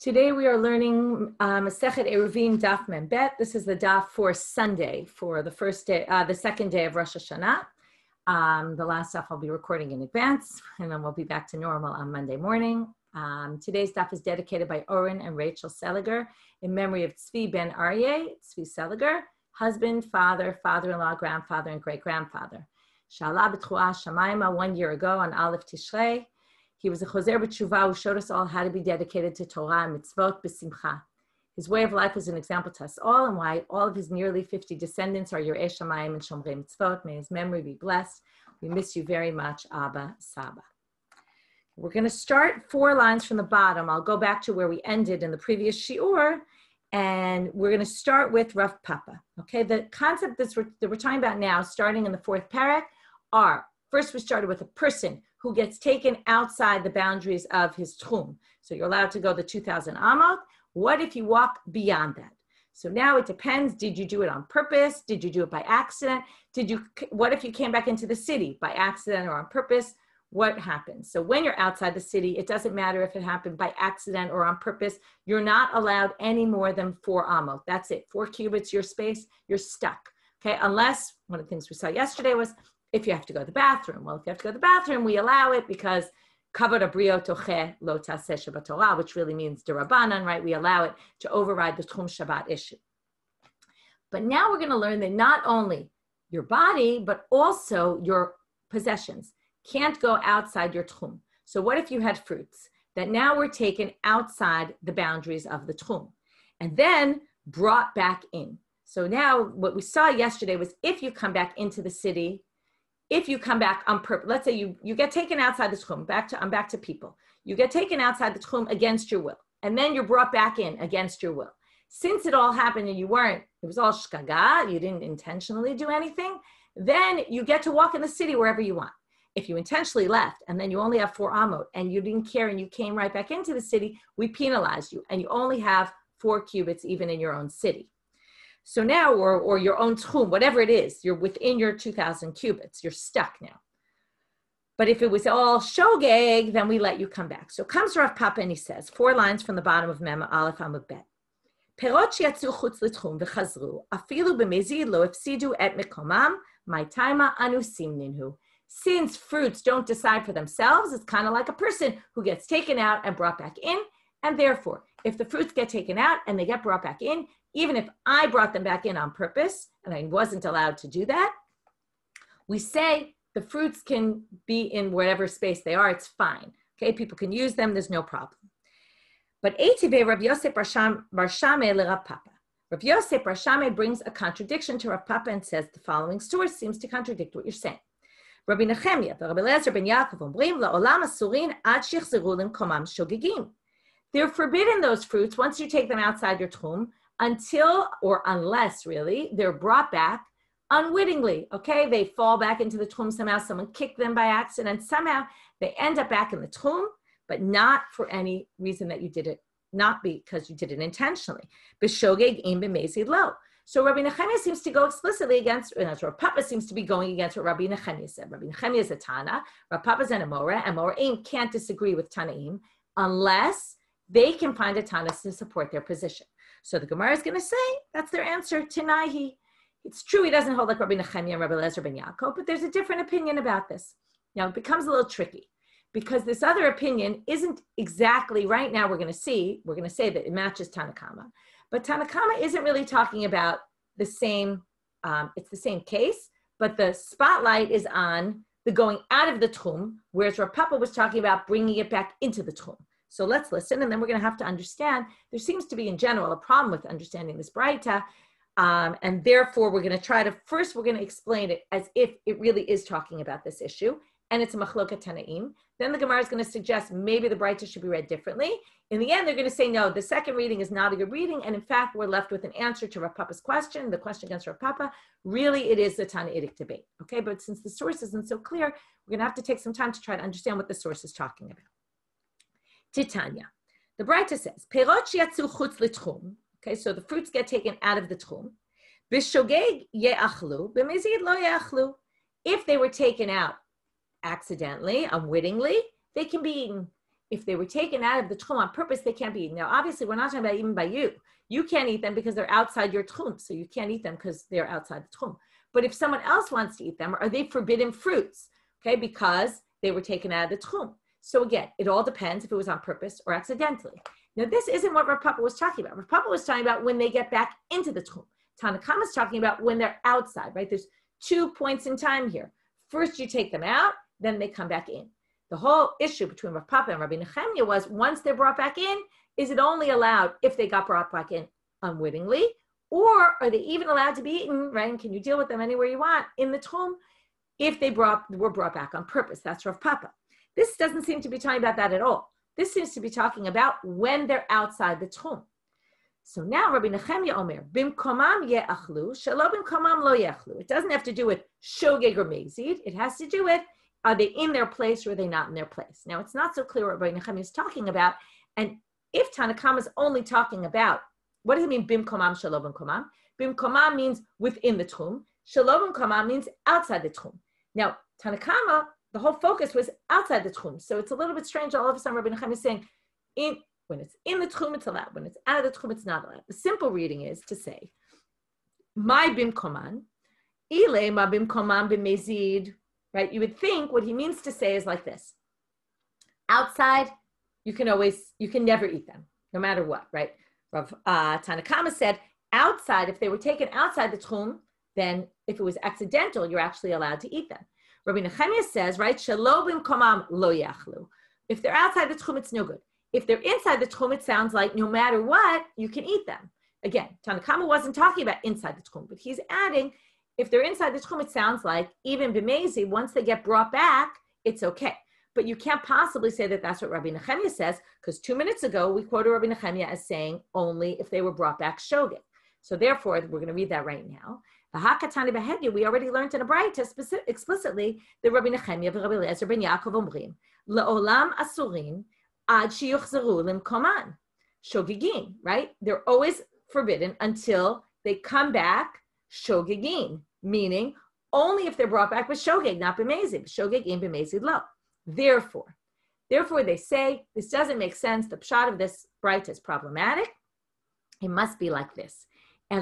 Today we are learning Masechet Eruvin Daf Mem Bet. This is the daf for Sunday, for the second day of Rosh Hashanah. The last daf I'll be recording in advance, and then we'll be back to normal on Monday morning. Today's daf is dedicated by Oren and Rachel Seliger in memory of Tzvi ben Aryeh, Tzvi Seliger, husband, father, father-in-law, grandfather, and great-grandfather. Shala b'tchuah shamayma 1 year ago on Aleph Tishrei. He was a Choser B'Tshuva who showed us all how to be dedicated to Torah and mitzvot b'simcha. His way of life was an example to us all, and why all of his nearly 50 descendants are Yirei Shamayim and Shomrei Mitzvot. May his memory be blessed. We miss you very much, Abba, Saba. We're going to start 4 lines from the bottom. I'll go back to where we ended in the previous shiur, and we're going to start with Rav Papa. Okay, the concept that we're talking about now, starting in the 4th parak, are, first we started with a person who gets taken outside the boundaries of his tchum. So you're allowed to go the 2,000 amot. What if you walk beyond that? So now it depends. Did you do it on purpose? Did you do it by accident? What if you came back into the city by accident or on purpose? What happens? So when you're outside the city, it doesn't matter if it happened by accident or on purpose. You're not allowed any more than 4 amot. That's it. 4 cubits, your space, you're stuck. Okay, unless one of the things we saw yesterday was if you have to go to the bathroom. Well, if you have to go to the bathroom, we allow it because kavod abrio toche lo taseh Shabbat Torah, which really means derabanan, right? We allow it to override the Tchum Shabbat issue. But now we're going to learn that not only your body, but also your possessions can't go outside your Tchum. So what if you had fruits that now were taken outside the boundaries of the Tchum and then brought back in? So now what we saw yesterday was if you come back into the city, if you come back on purpose, let's say you get taken outside the tchum, I'm back to people. You get taken outside the tchum against your will, and then you're brought back in against your will. Since it all happened and it was all shkaga, you didn't intentionally do anything, then you get to walk in the city wherever you want. If you intentionally left and then you only have 4 amot and you didn't care and you came right back into the city, we penalize you and you only have 4 cubits even in your own city. So now, or your own tchum, whatever it is, you're within your 2,000 cubits. You're stuck now. But if it was all shogeg, then we let you come back. So comes Rav Papa and he says, 4 lines from the bottom of Mem Aleph Amud Bet. Perot shiatzu chutz l'tchum v'chazru, afilu b'mezid lo efsidu et mekomam, my taima anu simninhu. Since fruits don't decide for themselves, it's kind of like a person who gets taken out and brought back in. And therefore, if the fruits get taken out and they get brought back in, even if I brought them back in on purpose, and I wasn't allowed to do that, we say the fruits can be in whatever space they are, it's fine. Okay, people can use them, there's no problem. But Eitive Rav Yosef Bar Shammai le Rav Papa. Rav Yosef Bar Shammai brings a contradiction to Rav Papa and says the following source seems to contradict what you're saying. Rabbi Nechemia, Rabbi Eliezer ben Yaakov, אומרים לעולם אסורים עד שיחזרו למקומם שוגגים. They're forbidden, those fruits, once you take them outside your tchum, until, or unless really, they're brought back unwittingly, okay? They fall back into the tchum somehow, someone kicked them by accident, somehow they end up back in the tchum, but not for any reason that you did it, not because you did it intentionally. B'shogeg im b'mezid lo. So Rabbi Nechemia seems to go explicitly against, and that's Rav Papa seems to be going against what Rabbi Nechemia said. Rabbi Nechemia is a Tana, Rav Papa's an Amora, and Moraim can't disagree with Tanaim unless they can find a Tana to support their position. So the Gemara is going to say, that's their answer, Tanahi. It's true he doesn't hold like Rabbi Nechemia and Rabbi Eliezer ben Yaakov, but there's a different opinion about this. Now, it becomes a little tricky because this other opinion isn't exactly, right now we're going to say that it matches Tanakama, but Tanakama isn't really talking about the same, it's the same case, but the spotlight is on the going out of the tchum, whereas Rav Papa was talking about bringing it back into the tchum. So let's listen, and then we're going to have to understand. There seems to be, in general, a problem with understanding this Braita, and therefore we're going to try to, first we're going to explain it as if it really is talking about this issue, and it's a machloka tanaim. Then the Gemara is going to suggest maybe the Braita should be read differently. In the end, they're going to say, no, the second reading is not a good reading, and in fact, we're left with an answer to Rav Papa's question, the question against Rav Papa. Really, it is the Tanaitic debate, okay? But since the source isn't so clear, we're going to have to take some time to try to understand what the source is talking about. Titania. The Braita says, Perot shiatzu chutz l'tchum. Okay, so the fruits get taken out of the tchum. B'shogeg ye'achlu, b'mezid lo ye'achlu. If they were taken out accidentally, unwittingly, they can be eaten. if they were taken out of the tchum on purpose, they can't be eaten. Now, obviously, we're not talking about even by you. You can't eat them because they're outside your tchum, so you can't eat them because they're outside the tchum. But if someone else wants to eat them, are they forbidden fruits? Okay, because they were taken out of the tchum. So again, it all depends if it was on purpose or accidentally. Now, this isn't what Rav Papa was talking about. Rav Papa was talking about when they get back into the tchum. Tanna Kama is talking about when they're outside, right? There's 2 points in time here. First, you take them out, then they come back in. The whole issue between Rav Papa and Rabbi Nechemia was once they're brought back in, is it only allowed if they got brought back in unwittingly, or are they even allowed to be eaten, right? And can you deal with them anywhere you want in the tchum if they were brought back on purpose? That's Rav Papa. This doesn't seem to be talking about that at all. This seems to be talking about when they're outside the tchum. So now Rabbi Nechemia Omer, bimkomam ye'achlu, shelo bimkomam lo ye'achlu. It doesn't have to do with shogeg or mezid. It has to do with, are they in their place or are they not in their place? Now, it's not so clear what Rabbi Nechemia is talking about. And if Tanna Kama is only talking about, what does it mean, bimkomam, shelo bimkomam? Bimkomam means within the tchum. Shelo bimkomam means outside the tchum. Now, Tanna Kama, the whole focus was outside the tchum. So it's a little bit strange. All of a sudden, Rabbi Nechemia is saying, when it's in the tchum, it's allowed. When it's out of the tchum, it's not allowed. The simple reading is to say, my bimkoman, ile ma bimkoman b'mezid, right? You would think what he means to say is like this. Outside, you can never eat them, no matter what, right? Tanna Kama said, outside, if they were taken outside the tchum, then if it was accidental, you're actually allowed to eat them. Rabbi Nechemia says, right, shelo bimkomam lo yachlu. If they're outside the tchum, it's no good. If they're inside the tchum, it sounds like no matter what, you can eat them. Again, Tanna Kama wasn't talking about inside the tchum, but he's adding, if they're inside the tchum, it sounds like even b'mezi, once they get brought back, it's okay. But you can't possibly say that that's what Rabbi Nechemia says, because 2 minutes ago, we quoted Rabbi Nechemia as saying only if they were brought back shogeg. So therefore, we're going to read that right now. We already learned in a Braita explicitly that Rabbi Nechemia and Rabbi Eliezer ben Yaakov omrim, le'olam asurin ad sheyuchzeru limkoman, shogegin, right? They're always forbidden until they come back shogegin, meaning only if they're brought back with shogeg, not b'mezid. Shogegin b'mezid lo. Therefore, they say this doesn't make sense. The pshat of this Braita is problematic. It must be like this. They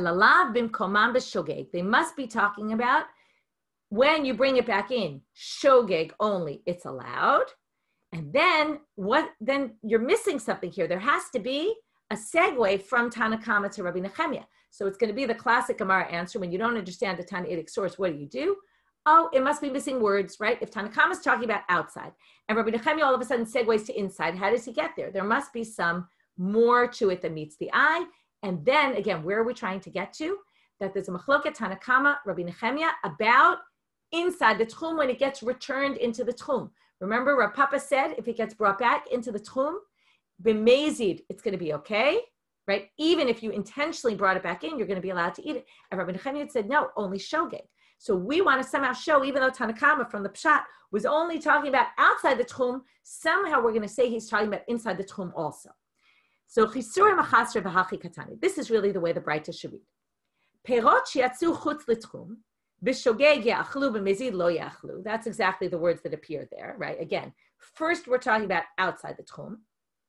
must be talking about when you bring it back in, shogeg only, it's allowed. And then then you're missing something here. There has to be a segue from Tanna Kama to Rabbi Nechemia. So it's going to be the classic Gemara answer. When you don't understand the Tannaitic source, what do? Oh, it must be missing words, right? If Tanna Kama is talking about outside and Rabbi Nechemia all of a sudden segues to inside, how does he get there? There must be some more to it than meets the eye. And then again, where are we trying to get to? That there's a machloket Tanna Kama, Rabbi Nechemia about inside the tchum when it gets returned into the tchum. Remember, Rav Papa said if it gets brought back into the tchum, b'mezid, it's going to be okay, right? Even if you intentionally brought it back in, you're going to be allowed to eat it. And Rabbi Nechemia said, no, only shogeg. So we want to somehow show, even though Tanna Kama from the pshat was only talking about outside the tchum, somehow we're going to say he's talking about inside the tchum also. So chisur machasre v'hachi katani. This is really the way the Braita should read. Perot shiatzu chutz l'tchum, b'shogeg ya'achlu, b'mezid lo ya'achlu. That's exactly the words that appear there, right? Again, first we're talking about outside the tchum.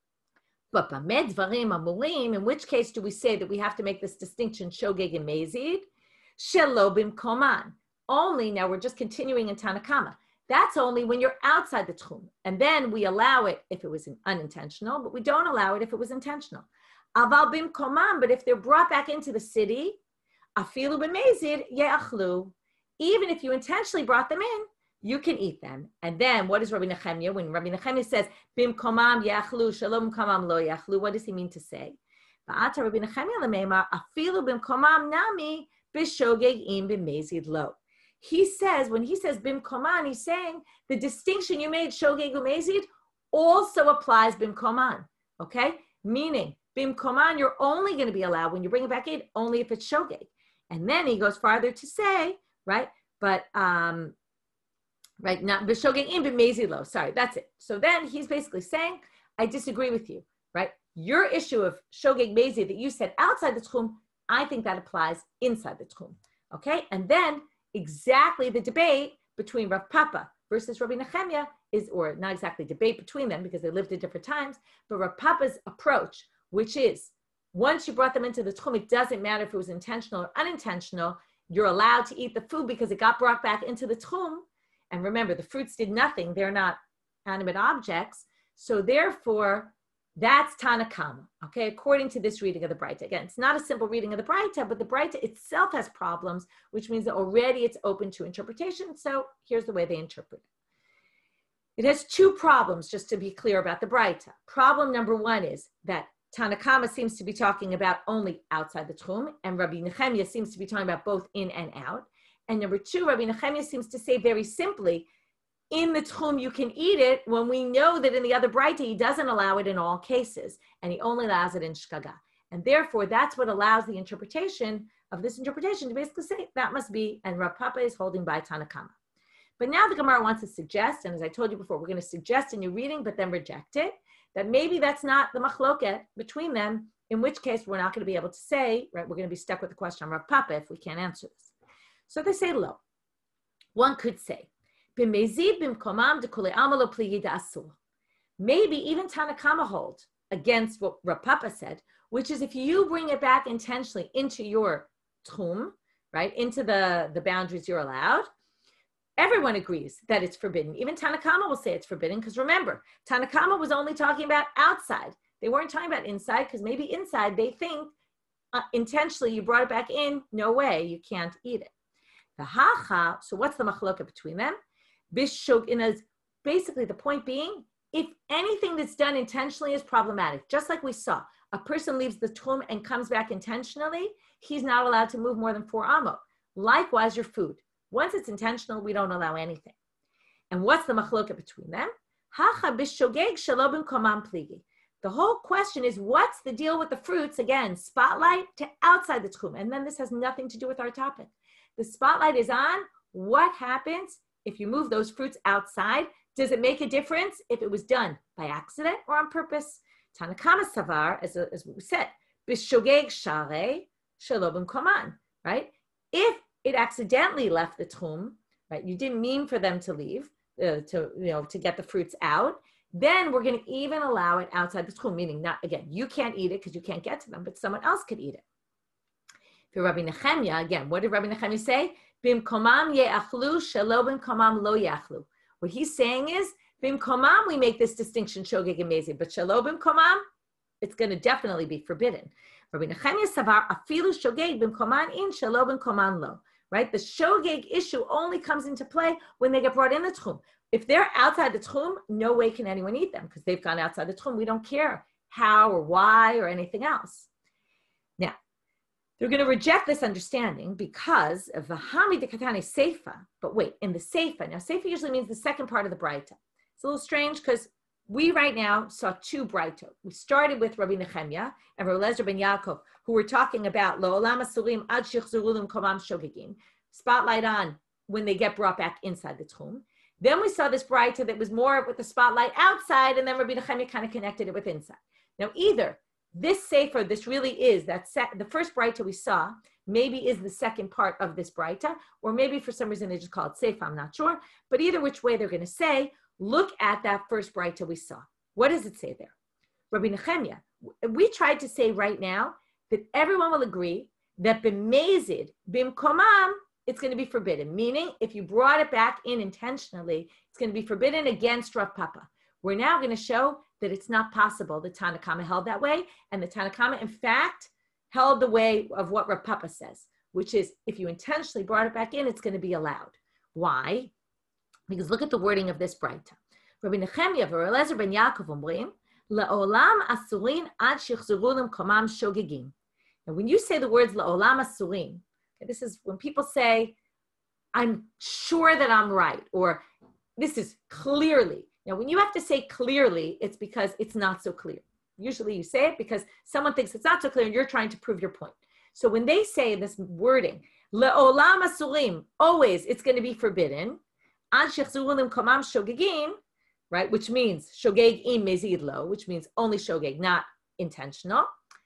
But b'med dvarim amurim, in which case do we say that we have to make this distinction, shogeg and mezid? Shelo bimkoman. Only, now we're just continuing in Tanna Kama. That's only when you're outside the tchum. And then we allow it if it was unintentional, but we don't allow it if it was intentional. Aval bimkoman, but if they're brought back into the city, afilu b'mezid ye'achlu. Even if you intentionally brought them in, you can eat them. And then what is Rabbi Nechemia? When Rabbi Nechemia says, bimkomam ye'achlu, shalom komam lo ye'achlu, what does he mean to say? Va'ata Rabbi Nechemia l'meimar, afilu bimkomam nami b'shogeg im b'mezid lo. He says, when he says bimkoman, he's saying the distinction you made, shogeg umezid, also applies bimkoman, okay? Meaning, bimkoman, you're only going to be allowed when you bring it back in, only if it's shogeg. And then he goes farther to say, right, but, right, not b'shogeg im b'mezid lo, sorry, that's it. So then he's basically saying, I disagree with you, right? Your issue of shogeg mezid that you said outside the tchum, I think that applies inside the tchum, okay? And then exactly the debate between Rav Papa versus Rabbi Nechemia is, or not exactly debate between them because they lived at different times, but Rav Papa's approach, which is once you brought them into the tchum, it doesn't matter if it was intentional or unintentional, you're allowed to eat the food because it got brought back into the tchum. And remember, the fruits did nothing. They're not animate objects. So therefore, that's Tanakama, okay, according to this reading of the Breita. Again, it's not a simple reading of the Breita, but the Breita itself has problems, which means that already it's open to interpretation. So here's the way they interpret it. It has two problems, just to be clear about the Breita. Problem number one is that Tanakama seems to be talking about only outside the tchum, and Rabbi Nechemia seems to be talking about both in and out. And number two, Rabbi Nechemia seems to say very simply, in the tchum you can eat it, when we know that in the other Breita he doesn't allow it in all cases, and he only allows it in shkaga. And therefore, that's what allows the interpretation of this interpretation to basically say that must be, and Rav Papa is holding by Tanakama. But now the Gemara wants to suggest, and as I told you before, we're going to suggest a new reading, but then reject it, that maybe that's not the machloket between them, in which case we're not going to be able to say, right, we're going to be stuck with the question on Rav Papa if we can't answer this. So they say lo. One could say, maybe even Tanakama hold against what Rav Papa said, which is if you bring it back intentionally into your tchum, right, into the boundaries you're allowed, everyone agrees that it's forbidden. Even Tanakama will say it's forbidden because remember, Tanakama was only talking about outside. They weren't talking about inside because maybe inside they think intentionally you brought it back in, no way, you can't eat it. The hacha, so what's the machloka between them? Basically the point being, if anything that's done intentionally is problematic, just like we saw, a person leaves the tchum and comes back intentionally, he's not allowed to move more than 4 amot. Likewise, your food. Once it's intentional, we don't allow anything. And what's the machloka between them? Hacha b'shogeg shelo b'mkomam pligi. The whole question is, what's the deal with the fruits? Again, spotlight to outside the tchum. And then this has nothing to do with our topic. The spotlight is on what happens if you move those fruits outside. Does it make a difference if it was done by accident or on purpose? Tanakama savar, as we said, b'shogeg sharei shelo b'mkoman, right? If it accidentally left the tchum, right? You didn't mean for them to leave, to get the fruits out. Then we're going to even allow it outside the tchum, meaning not, again, you can't eat it because you can't get to them, but someone else could eat it. For Rabbi Nechemia, again, what did Rabbi Nechemia say? Bimkomam ye'achlu shelo bimkomam lo ye'achlu. What he's saying is, bimkomam, we make this distinction, shogeg and mezid, but shelo bimkomam, it's going to definitely be forbidden. Rabbi Nechemia savar afilu shogeg bimkoman in shelo bimkoman lo. Right? The shogeg issue only comes into play when they get brought in the tchum. If they're outside the tchum, no way can anyone eat them because they've gone outside the tchum. We don't care how or why or anything else. Now, they're going to reject this understanding because of the Hami de Katani Seifa. But wait, in the Seifa, now Seifa usually means the second part of the Breita. It's a little strange because we right now saw 2 Breitot. We started with Rabbi Nechemia and Rabbi Eliezer ben Yaakov, who were talking about Lo'olam Asurim Ad Shichzurulim Komam Shogegim, spotlight on when they get brought back inside the tchum. Then we saw this Breita that was more with the spotlight outside, and then Rabbi Nechemia kind of connected it with inside. Now, either this Sefer, this really is the first Breita we saw, maybe is the second part of this Breita, or maybe for some reason they just call it Sefer, I'm not sure. But either which way they're going to say, look at that first Breita we saw. What does it say there? Rabbi Nechemia, we tried to say right now that everyone will agree that b'mezid, b'mkomam, it's going to be forbidden. Meaning, if you brought it back in intentionally, it's going to be forbidden against Rav Papa. We're now going to show that it's not possible. The Tanakama held that way, and the Tanakama, in fact, held the way of what Rav Papa says, which is if you intentionally brought it back in, it's going to be allowed. Why? Because look at the wording of this Breita. Rabbi Nechemia v'Rabbi Eliezer ben Yaakov omrim, la'olam asurin ad shichzuru l'mkomam shogegim. And when you say the words la'olam asurin, this is when people say, I'm sure that I'm right, or this is clearly. Now, when you have to say clearly, it's because it's not so clear. Usually you say it because someone thinks it's not so clear and you're trying to prove your point. So when they say this wording, la'olam asurim, always it's going to be forbidden, ad shichzuru l'mkomam shogegim, right, which means shogeg im mezid lo, which means only shogeg, not intentional.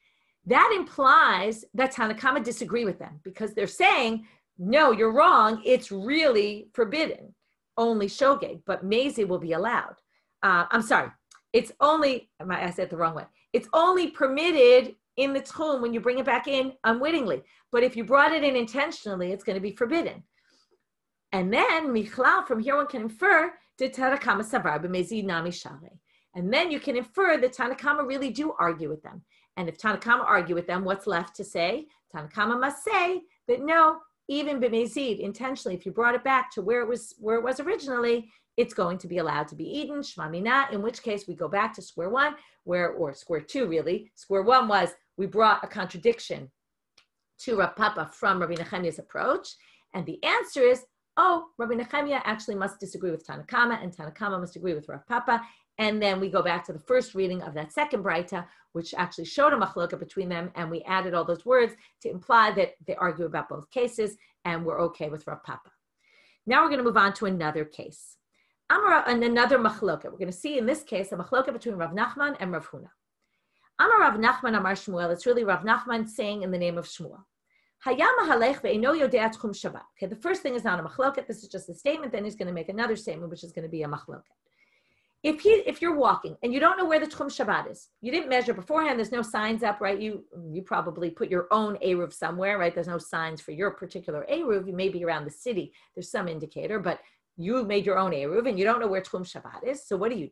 That implies that Tanakama disagree with them because they're saying, no, you're wrong. It's really forbidden. only shogeg, but mezi will be allowed. I'm sorry, it's only, I said it the wrong way. It's only permitted in the tchum when you bring it back in unwittingly. But if you brought it in intentionally, it's going to be forbidden. And then, Michlal, from here one can infer, Tanakama savar b'mezid nami share. And then you can infer that Tanakama really do argue with them. And if Tanakama argue with them, what's left to say? Tanakama must say that no, even b'mezid, intentionally, if you brought it back to where it was originally, it's going to be allowed to be eaten, shmamina, in which case we go back to square one, or square two, really. Square one was we brought a contradiction to Rav Papa from Rabbi Nechemiah's approach. And the answer is, oh, Rabbi Nechemiah actually must disagree with Tanakama, and Tanakama must agree with Rav Papa. And then we go back to the first reading of that second Braita, which actually showed a machloka between them, and we added all those words to imply that they argue about both cases, and we're okay with Rav Papa. Now we're going to move on to another case. And another machloka. We're going to see in this case a machloka between Rav Nachman and Rav Huna. Amar Rav Nachman Amar Shmuel. It's really Rav Nachman saying in the name of Shmuel. Okay, the first thing is not a machloket. This is just a statement. Then he's going to make another statement, which is going to be a machloket. If you're walking and you don't know where the Tchum Shabbat is, you didn't measure beforehand, there's no signs up, right? You probably put your own Eruv somewhere, right? There's no signs for your particular Eruv. You may be around the city. There's some indicator, but you made your own Eruv and you don't know where Tchum Shabbat is. So what do?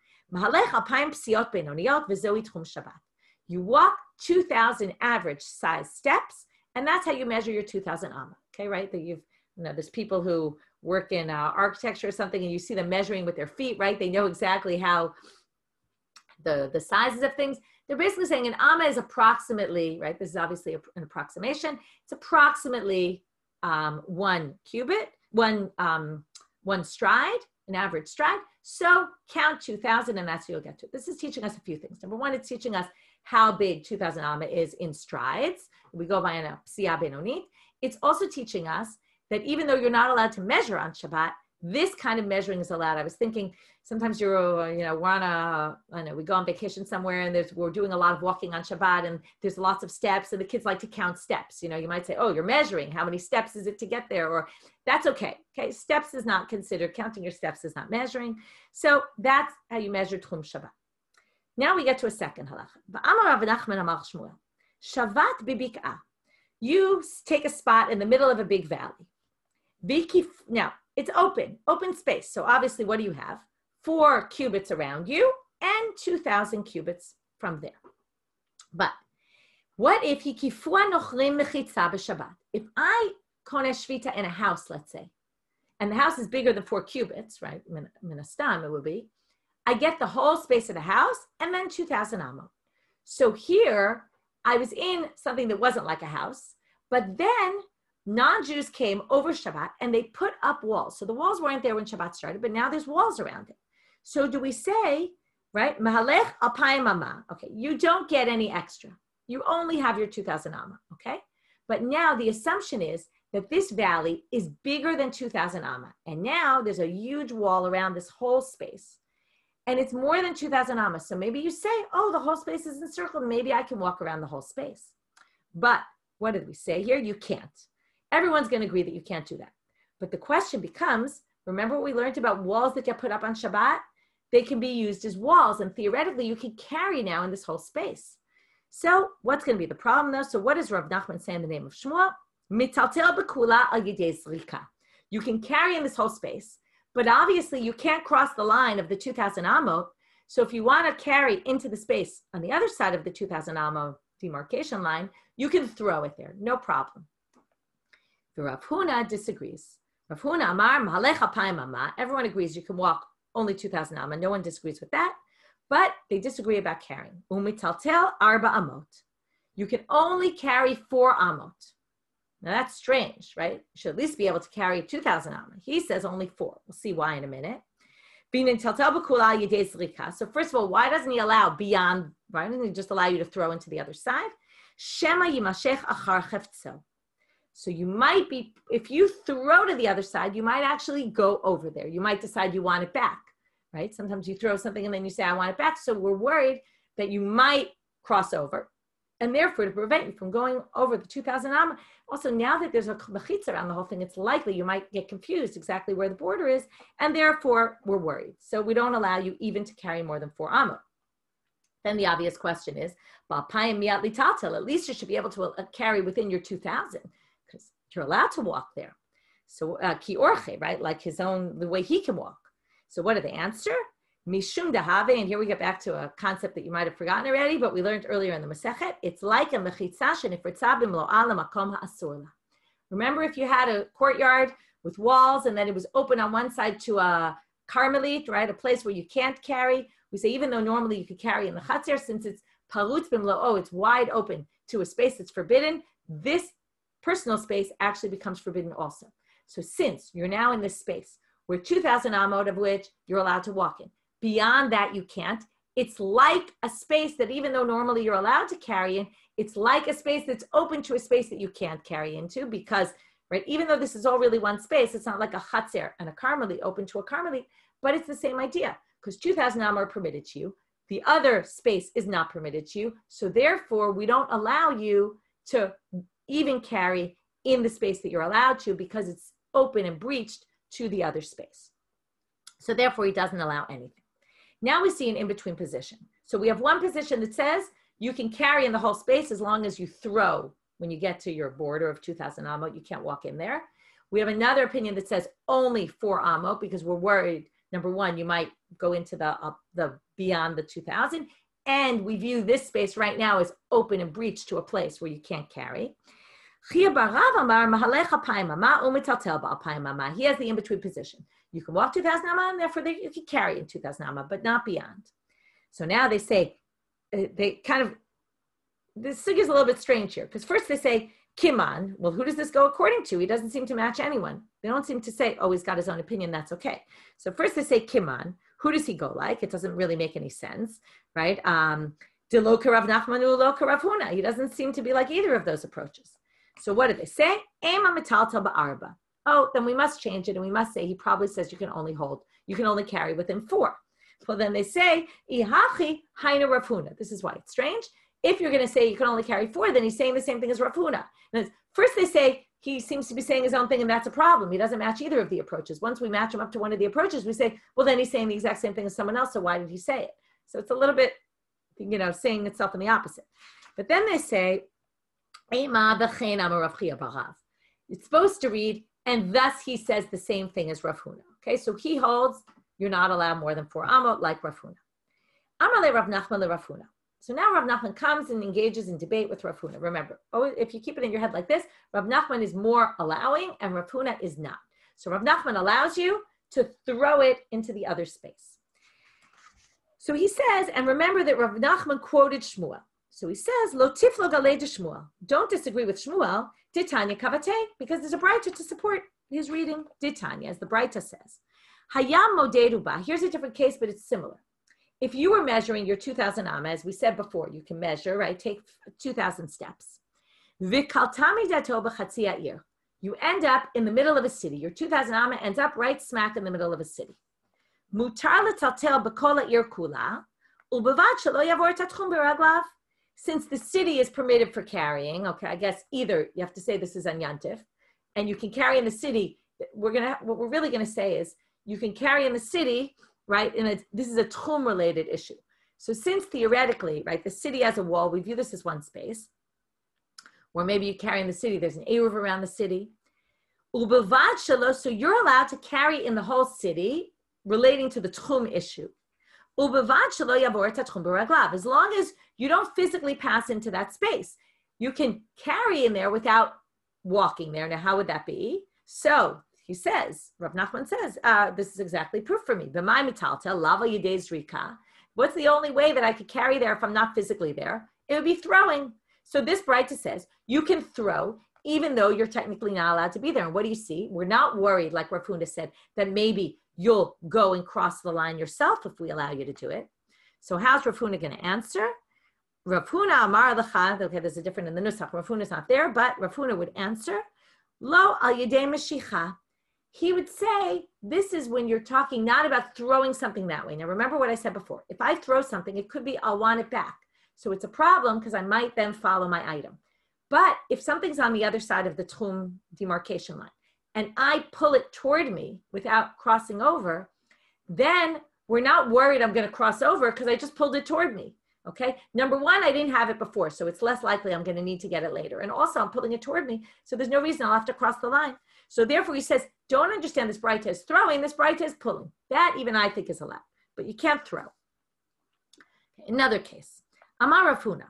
You walk 2,000 average size steps, and that's how you measure your 2,000 amma. Okay, right? That there's people who work in architecture or something, and you see them measuring with their feet, right? They know exactly how the sizes of things. They're basically saying an amma is approximately, right? This is obviously an approximation. It's approximately 1 cubit, one stride, an average stride. So count 2,000, and that's what you'll get to. This is teaching us a few things. Number one, it's teaching us how big 2,000 amma is in strides. We go by a psiya benonit. It's also teaching us that even though you're not allowed to measure on Shabbat, this kind of measuring is allowed. I was thinking sometimes we go on vacation somewhere and we're doing a lot of walking on Shabbat and there's lots of steps and the kids like to count steps. You might say, oh, you're measuring. How many steps is it to get there? Or that's okay. Okay, steps is not considered. Counting your steps is not measuring. So that's how you measure Tchum Shabbat. Now we get to a second halacha. Shavat bibik'ah. You take a spot in the middle of a big valley. Now, it's open space. So obviously, what do you have? 4 cubits around you and 2,000 cubits from there. But what if if I kone shvita in a house, let's say, and the house is bigger than 4 cubits, right? Minastam, it would be. I get the whole space of the house and then 2,000 amot. So here, I was in something that wasn't like a house, but then non-Jews came over Shabbat and they put up walls. So the walls weren't there when Shabbat started, but now there's walls around it. So do we say, right, Mahalech alpayim amma? Okay, you don't get any extra. You only have your 2,000 amma, okay? But now the assumption is that this valley is bigger than 2,000 amma. And now there's a huge wall around this whole space. And it's more than 2,000 amma. So maybe you say, oh, the whole space is encircled. Maybe I can walk around the whole space. But what did we say here? You can't. Everyone's going to agree that you can't do that. But the question becomes, remember what we learned about walls that get put up on Shabbat? They can be used as walls. And theoretically, you can carry now in this whole space. So what's going to be the problem, though? So what does Rav Nachman say in the name of Shmuel? Mitaltel b'kula al yidei zrika. You can carry in this whole space. But obviously, you can't cross the line of the 2,000 amot. So if you want to carry into the space on the other side of the 2,000 amot demarcation line, you can throw it there. No problem. The Rav Huna disagrees. Rav Huna amar mahalech alpayim amma. Everyone agrees you can walk only 2,000 amma. No one disagrees with that. But they disagree about carrying. Umitaltel arba amot. You can only carry 4 amot. Now that's strange, right? You should at least be able to carry 2,000 amma. He says only 4. We'll see why in a minute. So first of all, why doesn't he allow beyond, why doesn't he just allow you to throw into the other side? Shema yimashech achar cheftzo. So you might be, if you throw to the other side, you might actually go over there. You might decide you want it back, right? Sometimes you throw something and then you say, I want it back. So we're worried that you might cross over. And therefore, to prevent you from going over the 2,000 amma, also now that there's a mechitza around the whole thing, it's likely you might get confused exactly where the border is, and therefore we're worried. So we don't allow you even to carry more than 4 amma. Then the obvious question is, at least you should be able to carry within your 2,000, because you're allowed to walk there. So ki orche, right, like the way he can walk. So what did they answer? Mishum dahave, and here we get back to a concept that you might have forgotten already, but we learned earlier in the Masechet. It's like a mechitza shenifritza b'mlo'a lemakom ha'asur la. Remember, if you had a courtyard with walls and then it was open on one side to a karmelit, right, a place where you can't carry, we say even though normally you could carry in the chatzir, since it's parutz b'mlo'o, it's wide open to a space that's forbidden, this personal space actually becomes forbidden also. So since you're now in this space where 2,000 amot of which you're allowed to walk in, beyond that, you can't. It's like a space that even though normally you're allowed to carry in, it's like a space that's open to a space that you can't carry into because, right, even though this is all really one space, it's not like a chatzir and a karmelit open to a karmelit, but it's the same idea because 2,000 amma are permitted to you. The other space is not permitted to you. So therefore, we don't allow you to even carry in the space that you're allowed to because it's open and breached to the other space. So therefore, he doesn't allow anything. Now we see an in-between position. So we have one position that says you can carry in the whole space as long as you throw when you get to your border of 2,000 amot, you can't walk in there. We have another opinion that says only 4 amot because we're worried, number one, you might go into the beyond the 2,000. And we view this space right now as open and breached to a place where you can't carry. He has the in-between position. You can walk 2,000 amma, and therefore you can carry in 2,000 amma, but not beyond. So now they say, the sugya is a little bit strange here, because first they say, kiman, well, who does this go according to? He doesn't seem to match anyone. They don't seem to say, oh, he's got his own opinion, that's okay. So first they say, kiman, who does he go like? It doesn't really make any sense, right? De lo karav Nachman u lo karav Huna. He doesn't seem to be like either of those approaches. So what do they say? Ema metaltel ba'arba. Oh, then we must change it, and we must say he probably says you can only carry within 4. Well, then they say ihachi haina Rav Huna. This is why it's strange. If you're going to say you can only carry 4, then he's saying the same thing as Rav Huna. First they say he seems to be saying his own thing, and that's a problem. He doesn't match either of the approaches. Once we match him up to one of the approaches, we say, well, then he's saying the exact same thing as someone else, so why did he say it? So it's a little bit, saying itself in the opposite. But then they say, it's supposed to read, and thus he says the same thing as Rav Huna. Okay, so he holds you're not allowed more than 4 amot like Rav Huna. Amar le Rav Nachman le Rav Huna. So now Rav Nachman comes and engages in debate with Rav Huna. Remember, if you keep it in your head like this, Rav Nachman is more allowing and Rav Huna is not. So Rav Nachman allows you to throw it into the other space. So he says, and remember that Rav Nachman quoted Shmuel. So he says, Lo tiflo galei de Shmuel. Don't disagree with Shmuel. Ditanya kavate, because there's a braita to support his reading. Ditanya, as the braita says. Hayam modedu ba. Here's a different case, but it's similar. If you were measuring your 2,000 amma, as we said before, you can measure, right? Take 2,000 steps. V'kaltami dato b'chatzi ha'ir. You end up in the middle of a city. Your 2,000 amma ends up right smack in the middle of a city. Mutar letaltel b'kol ha'ir kula, u'bevad shelo yavor tatchum b'raglav. Since the city is permitted for carrying, okay, I guess either you have to say this is on Yantif, and you can carry in the city. What we're really going to say is you can carry in the city, right? And this is a tchum related issue. So since theoretically, right, the city has a wall, we view this as one space, or maybe you carry in the city, there's an eruv around the city. Ubevad shelo, so you're allowed to carry in the whole city relating to the tchum issue. As long as you don't physically pass into that space, you can carry in there without walking there. Now, how would that be? So he says, Rav Nachman says, this is exactly proof for me. What's the only way that I could carry there if I'm not physically there? It would be throwing. So this braita says you can throw even though you're technically not allowed to be there. And what do you see? We're not worried, like Rav Huna said, that maybe you'll go and cross the line yourself if we allow you to do it. So how's Rav Huna going to answer? Rav Huna amar lecha, okay, there's a different in the nusach. Rav Huna's not there, but Rav Huna would answer, lo al yedei mashicha. He would say, this is when you're talking not about throwing something that way. Now remember what I said before. If I throw something, it could be I'll want it back. So it's a problem because I might then follow my item. But if something's on the other side of the tchum demarcation line and I pull it toward me without crossing over, then we're not worried I'm going to cross over because I just pulled it toward me. Okay. Number one, I didn't have it before, so it's less likely I'm going to need to get it later. And also I'm pulling it toward me, so there's no reason I'll have to cross the line. So therefore he says, don't understand this Braita is throwing, this Braita is pulling. That even I think is allowed, but you can't throw. Okay, another case. Amar Rav Huna.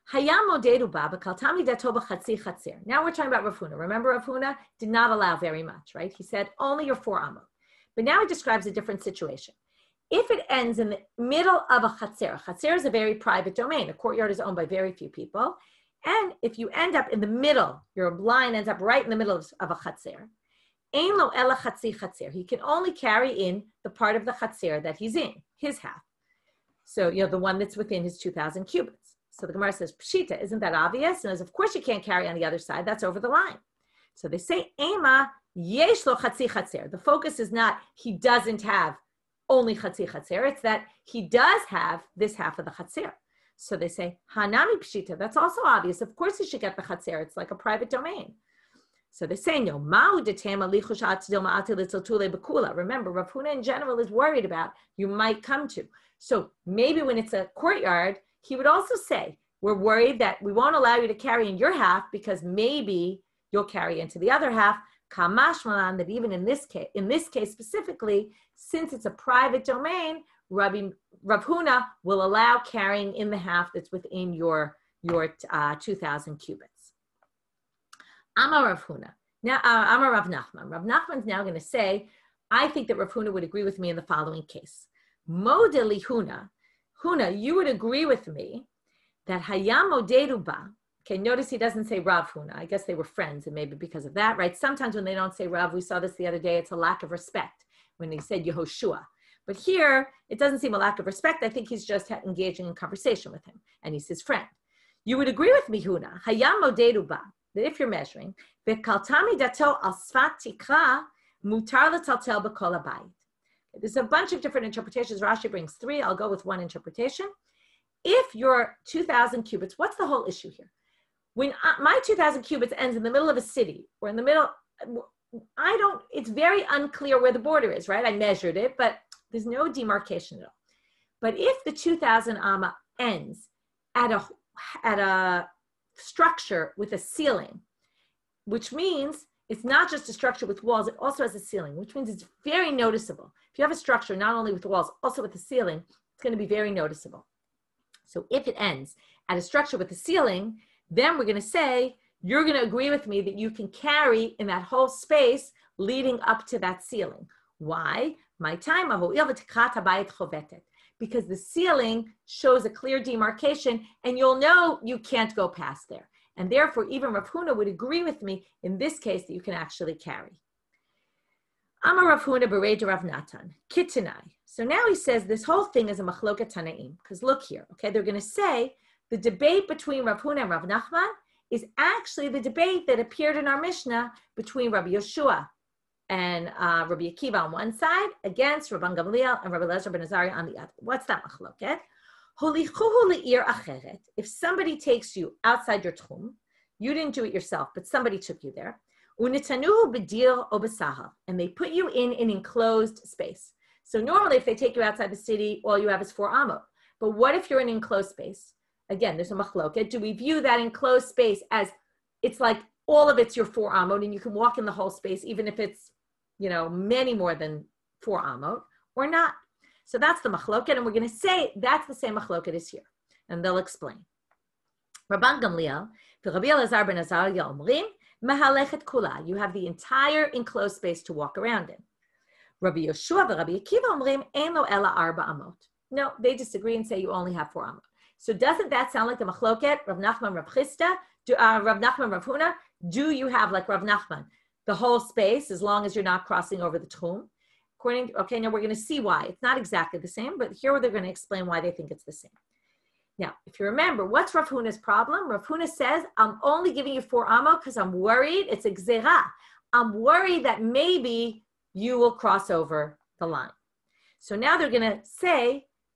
Now we're talking about Rav Huna. Remember, Rav Huna did not allow very much, right? He said only your 4 amot. But now he describes a different situation. If it ends in the middle of a chatzer is a very private domain. A courtyard is owned by very few people. And if you end up in the middle, your line ends up right in the middle of a chatzer. Ein lo ela chatzi chatzer. He can only carry in the part of the chatzer that he's in, his half. So, the one that's within his 2,000 cubits. So the Gemara says, Pshita, isn't that obvious? And as of course you can't carry on the other side. That's over the line. So they say, Ema yesh lo chatzi chatzer. The focus is not he doesn't have only chatzi chatzer. It's that he does have this half of the chatzer. So they say, Hanami Pshita. That's also obvious. Of course he should get the chatzer. It's like a private domain. So they say, no. Remember, Rav Huna in general is worried about you might come to. So maybe when it's a courtyard, he would also say, we're worried that we won't allow you to carry in your half because maybe you'll carry into the other half. Kamash malan, that even in this case specifically, since it's a private domain, Rav Huna will allow carrying in the half that's within your 2,000 cubits. Amar Rav Huna. Now, Amar Rav Nachman. Rav Nachman's now going to say, I think that Rav Huna would agree with me in the following case. Modeli Huna. Huna, you would agree with me that Hayam Oderuba. Okay, notice he doesn't say Rav Huna. I guess they were friends, and maybe because of that, right? Sometimes when they don't say Rav, we saw this the other day, it's a lack of respect when he said Yehoshua. But here, it doesn't seem a lack of respect. I think he's just engaging in conversation with him, and he's his friend. You would agree with me, Huna, Hayam Oderuba, that if you're measuring, Ve'kaltami dato al sfat tikra mutar l'taltel b'kol habayit. There's a bunch of different interpretations. Rashi brings 3. I'll go with one interpretation. If you're 2,000 cubits, what's the whole issue here? When my 2,000 cubits ends in the middle of a city or in the middle, it's very unclear where the border is, right? I measured it, but there's no demarcation at all. But if the 2,000 amma ends at a structure with a ceiling, which means it's not just a structure with walls, it also has a ceiling, which means it's very noticeable. If you have a structure not only with walls, also with a ceiling, it's going to be very noticeable. So if it ends at a structure with a ceiling, then we're going to say, you're going to agree with me that you can carry in that whole space leading up to that ceiling. Why? Because the ceiling shows a clear demarcation and you'll know you can't go past there. And therefore, even Rav Huna would agree with me in this case that you can actually carry. Amar Rav Huna b'rei de Rav Natan, Kitanai. So now he says this whole thing is a machloket tanaim. Because look here, okay, they're going to say the debate between Rav Huna and Rav Nachman is actually the debate that appeared in our Mishnah between Rabbi Yoshua and Rabbi Akiva on one side against Rabban Gamliel and Rabbi Elazar ben Azariah on the other. What's that machloket? If somebody takes you outside your tchum, you didn't do it yourself, but somebody took you there, and they put you in an enclosed space. So normally if they take you outside the city, all you have is 4 amot. But what if you're in an enclosed space? Again, there's a machloket. Do we view that enclosed space as it's like all of it's your 4 amot and you can walk in the whole space even if it's, many more than 4 amot or not? So that's the machloket, and we're going to say that's the same machloket as here. And they'll explain. Rabban Gamliel, Rabbi Elazar ben Azariah omrim, mehalechet kula. You have the entire enclosed space to walk around in. Rabbi Yoshua and Rabbi Akiva omrim, ein lo ela arba amot. No, they disagree and say you only have 4 amot. So doesn't that sound like the machloket? Rav Nachman, Rav Chisda, Rav Nachman, Rav Huna, do you have like Rav Nachman, the whole space as long as you're not crossing over the tchum? Okay, now we're going to see why. It's not exactly the same, but here they're going to explain why they think it's the same. Now, if you remember, what's Rav Huna's problem? Rav Huna says, I'm only giving you 4 amot because I'm worried. It's a gzera. I'm worried that maybe you will cross over the line. So now they're going to say,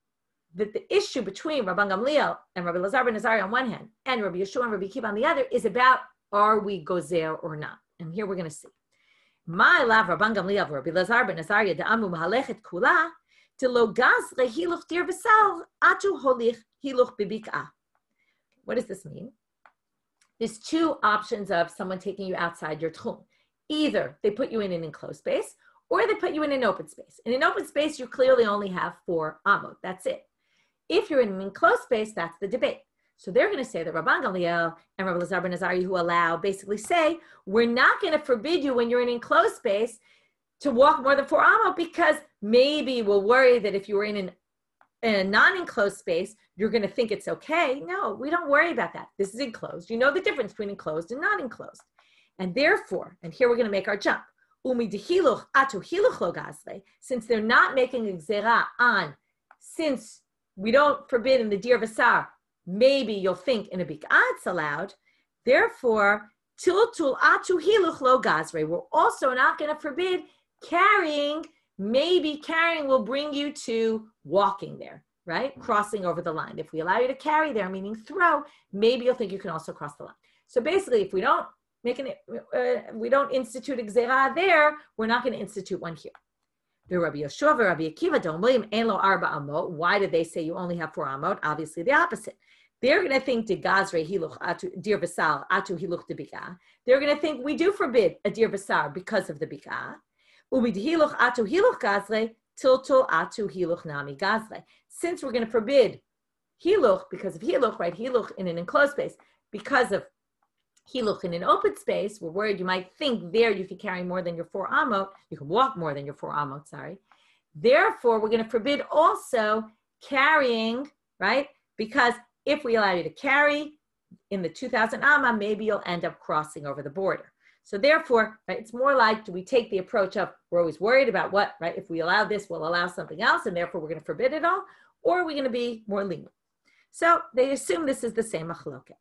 that the issue between Rabban Gamliel and Rabbi Elazar ben Azariah on one hand, and Rabbi Yeshua and Rabbi Akiva on the other, is about, are we gozer or not? And here we're going to see. My love, Rabban Gamliel, Rabbi Elazar ben Azariah, da'amu mahalechet kula, lo gazre hiluch dir v'sal, atu holich hiluch bibik'ah. What does this mean? There's two options of someone taking you outside your tchum. Either they put you in an enclosed space, or they put you in an open space. In an open space, you clearly only have 4 amot. That's it. If you're in an enclosed space, that's the debate. So they're going to say that Rabban Gamliel and Rabbi Elazar ben Azariah, who allow, basically say, we're not going to forbid you when you're in an enclosed space to walk more than 4 amot, because maybe we'll worry that if you were in a non-enclosed space, you're going to think it's okay. No, we don't worry about that. This is enclosed. You know the difference between enclosed and not enclosed. And therefore, and here we're going to make our jump, since they're not making a gzera on, since we don't forbid in the dir v'sar, maybe you'll think in a bik'ah it's allowed. Therefore, tiltul atu hiluch lo gazre. We're also not going to forbid carrying. Maybe carrying will bring you to walking there, right? Crossing over the line. If we allow you to carry there, meaning throw, maybe you'll think you can also cross the line. So basically, if we don't institute a gzera there, we're not going to institute one here. The Rabbi Yeshua, Rabbi Akiva, Domlim, Ein lo arba amot. Why did they say you only have 4 amot? Obviously, the opposite. They're going to think de gazre hiluch atu dir v'sal atu hiluch de bikah. They're going to think we do forbid a dir v'sar because of the bikah. Umid atu hiluch gazre tiltul atu hiluch nami gazre. Since we're going to forbid hiluch because of hiluch, right? Hiluch in an enclosed space because of hiluch in an open space, we're worried you might think there you can carry more than your 4 amot. You can walk more than your 4 amot, sorry. Therefore, we're going to forbid also carrying, right? Because if we allow you to carry in the 2,000 amma, maybe you'll end up crossing over the border. So therefore, right, it's more like, do we take the approach of, we're always worried about what, right? If we allow this, we'll allow something else, and therefore we're going to forbid it all, or are we going to be more lenient? So they assume this is the same machloket.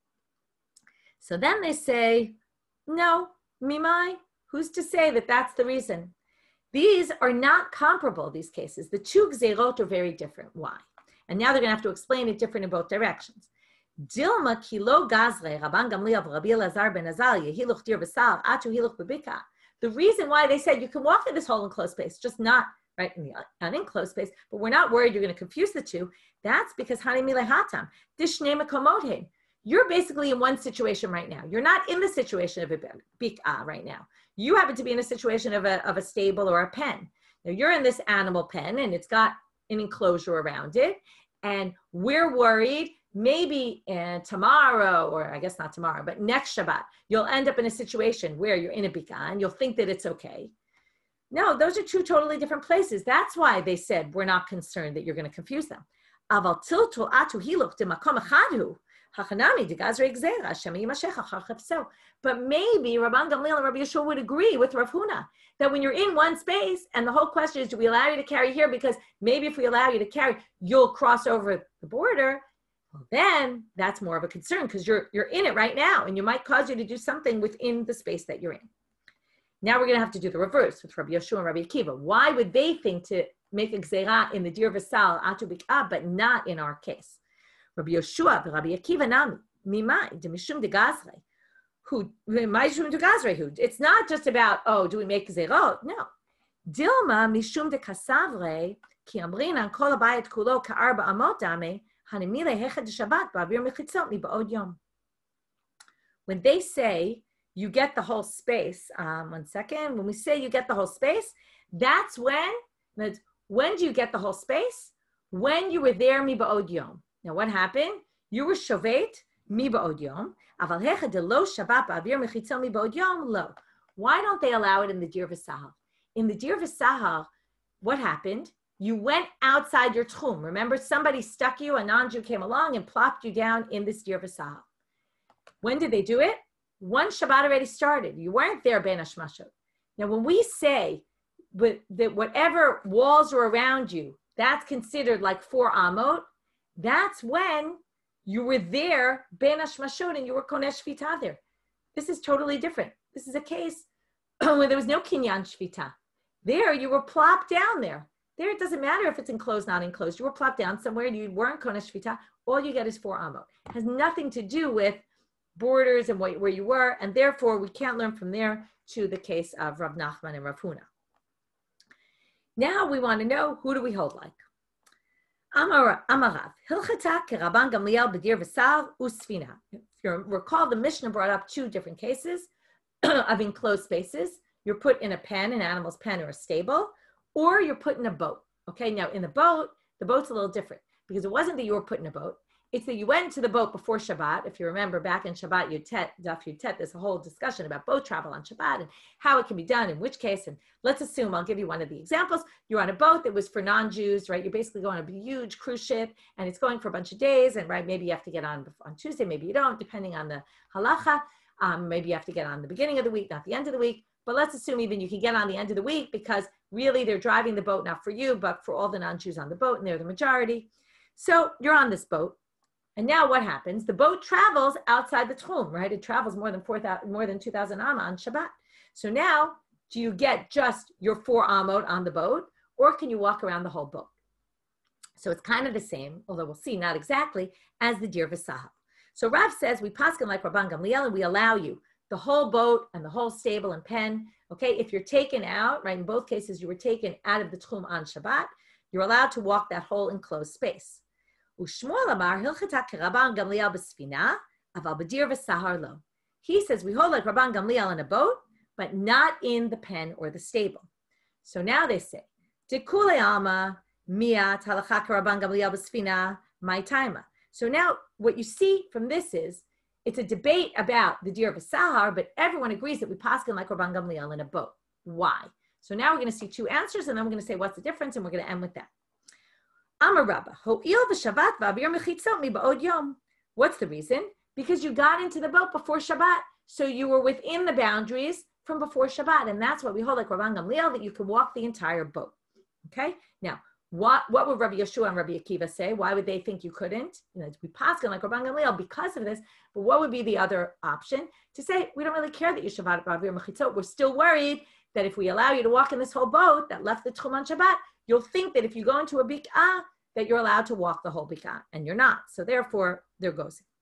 So then they say, no, mimai, who's to say that that's the reason? These are not comparable, these cases. The 2 gzerot are very different. Why? And now they're going to have to explain it different in both directions. Dilma kilo gazre, Rabban Gamliel, Rabbi Elazar ben Azariah, hiluch dir v'sal, atu hiluch b'bika. The reason why they said you can walk in this whole enclosed space, just not right in the unenclosed space, but we're not worried you're going to confuse the two. That's because hani milehatam, dishnei mekomodhem. You're basically in one situation right now. You're not in the situation of a bik'ah right now. You happen to be in a situation of a stable or a pen. Now you're in this animal pen and it's got an enclosure around it. And we're worried maybe tomorrow, or I guess not tomorrow, but next Shabbat, you'll end up in a situation where you're in a bik'ah and you'll think that it's okay. No, those are 2 totally different places. That's why they said we're not concerned that you're going to confuse them. Aval tiltul atu hiluch de makom echadhu. But maybe Rabban Gamliel and Rabbi Yeshua would agree with Rav Huna that when you're in one space, and the whole question is, do we allow you to carry here? Because maybe if we allow you to carry, you'll cross over the border. Well, then that's more of a concern because you're in it right now, and you might cause you to do something within the space that you're in. Now we're going to have to do the reverse with Rabbi Yeshua and Rabbi Akiva. Why would they think to make a gzera in the dir v'sal atu bik'ah, but not in our case? Rabbi Yeshua and Rabbi Akiva nami mimai de mishum de gazre. Who mishum de gazre? Who? It's not just about, oh, do we make zerot? No. Dilma mishum de kasavre ki amrinan kol habayit kulo ka'arba amot dame hanimile hechad Shabbat ba'avir mechitzot mi ba'od yom. When they say you get the whole space, one second. When we say you get the whole space, that's when do you get the whole space? When you were there mi ba'od yom. Now, what happened? You were shovet mi ba'od yom, aval hecha de lo Shabbat ba'avir mechitzot mi ba'od yom lo. Why don't they allow it in the dir v'sahal? In the dir v'sahal, what happened? You went outside your tchum. Remember, somebody stuck you, a non-Jew came along and plopped you down in this dir v'sahal. When did they do it? One Shabbat already started. You weren't there ben hashmashot. Now, when we say that whatever walls are around you, that's considered like 4 amot, that's when you were there, ben hashmashot, and you were konesh shvita there. This is totally different. This is a case where there was no kinyan shvita. There, you were plopped down there. There, it doesn't matter if it's enclosed, not enclosed. You were plopped down somewhere and you weren't konesh shvita. All you get is 4 amot. It has nothing to do with borders and where you were, and therefore we can't learn from there to the case of Rav Nachman and Rav Huna. Now we want to know, who do we hold like? Amarav, Hilchata Keraban Gamliel B'dir V'Sal Usfina. If you recall, the Mishnah brought up 2 different cases of enclosed spaces. You're put in a pen, an animal's pen or a stable, or you're put in a boat. Okay, now in the boat's a little different because it wasn't that you were put in a boat. It's that you went to the boat before Shabbat. If you remember back in Shabbat Yutet, Daf Yutet, there's a whole discussion about boat travel on Shabbat and how it can be done, in which case. And let's assume, I'll give you one of the examples. You're on a boat that was for non-Jews, right? You're basically going on a huge cruise ship and it's going for a bunch of days. And right, maybe you have to get on Tuesday, maybe you don't, depending on the halacha. Maybe you have to get on the beginning of the week, not the end of the week. But let's assume even you can get on the end of the week because really they're driving the boat not for you, but for all the non-Jews on the boat, and they're the majority. So you're on this boat. And now what happens? The boat travels outside the tchum, right? It travels more than 2,000 amma on Shabbat. So now, do you get just your 4 amot on the boat, or can you walk around the whole boat? So it's kind of the same, although we'll see, not exactly, as the dir v'sahal. So Rav says, we paskin like Rabban Gamliel, and we allow you the whole boat and the whole stable and pen. Okay, if you're taken out, right, in both cases, you were taken out of the tchum on Shabbat, you're allowed to walk that whole enclosed space. Ushmuel amar hilchata k'Rabban Gamliel b'sfina, aval b'dir v'sahar lo. He says we hold like Rabban Gamliel in a boat, but not in the pen or the stable. So now they say, Dekule alma mia talacha k'Rabban Gamliel b'sfina my taima. So now what you see from this is it's a debate about the dir v'sahar, but everyone agrees that we paskin like Rabban Gamliel in a boat. Why? So now we're going to see 2 answers, and then we're going to say what's the difference, and we're going to end with that. Amar Rabba, ho'il v'shavat v'avir mechitzot mi ba'od yom. What's the reason? Because you got into the boat before Shabbat, so you were within the boundaries from before Shabbat, and that's what we hold like Rabban Gamliel, that you can walk the entire boat. Okay? Now, what would Rabbi Yeshua and Rabbi Akiva say? Why would they think you couldn't? We paskin like Rabban Gamliel because of this, but what would be the other option? To say, we don't really care that you Shabbat v'avir mechitzot. We're still worried that if we allow you to walk in this whole boat that left the tchum on Shabbat, you'll think that if you go into a bik'ah, that you're allowed to walk the whole bik'ah, and you're not. So therefore, there goes it.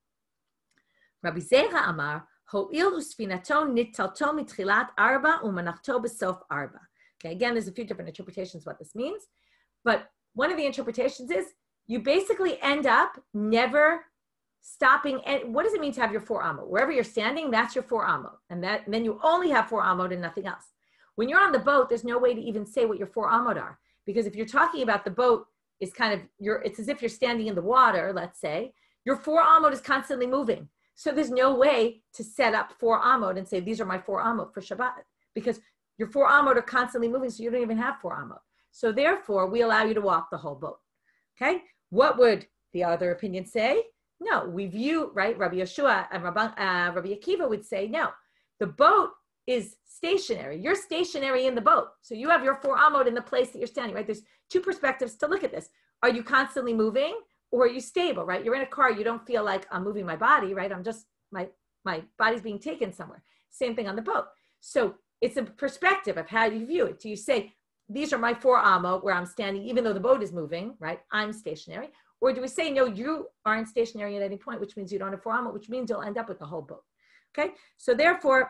Rabbi Zera Amar, ho'il usfinato nittalto mitchilat arba umanachto besof arba. Okay, again, there's a few different interpretations what this means, but one of the interpretations is you basically end up never stopping. And what does it mean to have your 4 amot? Wherever you're standing, that's your 4 amot, and then you only have 4 amot and nothing else. When you're on the boat, there's no way to even say what your 4 amot are, because if you're talking about the boat is kind of it's as if you're standing in the water, let's say, your 4 amot is constantly moving. So there's no way to set up 4 amot and say, these are my 4 amot for Shabbat, because your 4 amot are constantly moving, so you don't even have 4 amot. So therefore, we allow you to walk the whole boat. Okay? What would the other opinion say? No, we view, right, Rabbi Yeshua and Rabbi Akiva would say, no, the boat is stationary. You're stationary in the boat. So you have your 4 amot in the place that you're standing, right? There's 2 perspectives to look at this. Are you constantly moving, or are you stable, right? You're in a car, you don't feel like I'm moving my body, right? I'm just, my body's being taken somewhere. Same thing on the boat. So it's a perspective of how you view it. Do you say, these are my 4 amot where I'm standing, even though the boat is moving, right? I'm stationary. Or do we say, no, you aren't stationary at any point, which means you don't have 4 amot, which means you'll end up with the whole boat. Okay? So therefore,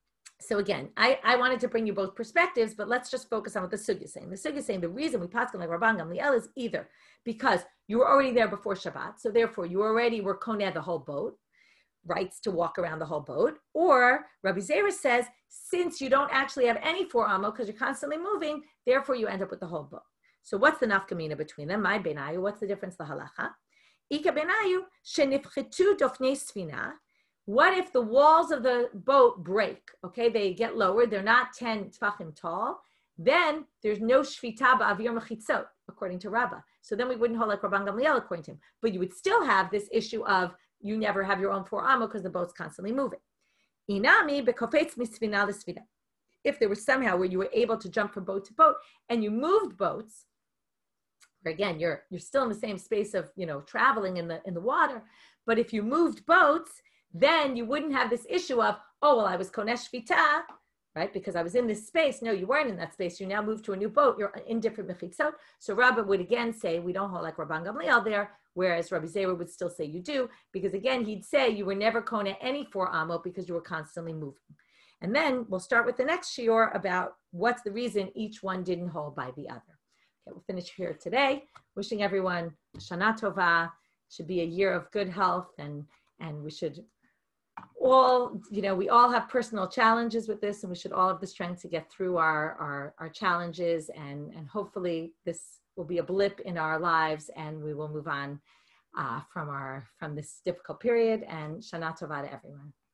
so again, I wanted to bring you both perspectives, but let's just focus on what the sugya is saying. The sugya is saying the reason we paskin like Rabban Gamliel is either because you were already there before Shabbat, so therefore you already were koneh the whole boat, rights to walk around the whole boat, or Rabbi Zera says, since you don't actually have any 4 amot because you're constantly moving, therefore you end up with the whole boat. So what's the nafkamina between them? My benayu, what's the difference, the halacha? Ika benayu, shenifchetu dofnei sfina. What if the walls of the boat break? Okay, they get lowered. They're not 10 tfachim tall. Then there's no shvita ba'avir mechitzot, according to Rabbah. So then we wouldn't hold like Rabban Gamliel, according to him. But you would still have this issue of you never have your own 4 amot because the boat's constantly moving. Inami bekofetz misfina l'sfina. If there was somehow where you were able to jump from boat to boat and you moved boats, where again you're still in the same space of traveling in the water, but if you moved boats, then you wouldn't have this issue of, oh, well, I was konesh shvita, right? Because I was in this space. No, you weren't in that space. You now moved to a new boat. You're in different mechitzot. So Rabbi would again say, we don't hold like Rabban Gamliel there, whereas Rabbi Zera would still say you do, because again, he'd say you were never kona any 4 amot because you were constantly moving. And then we'll start with the next shiur about what's the reason each one didn't hold by the other. Okay, we'll finish here today. Wishing everyone Shana Tova. Should be a year of good health, and we should all, we all have personal challenges with this, and we should all have the strength to get through our challenges, and hopefully this will be a blip in our lives, and we will move on from this difficult period. And Shana Tova to everyone.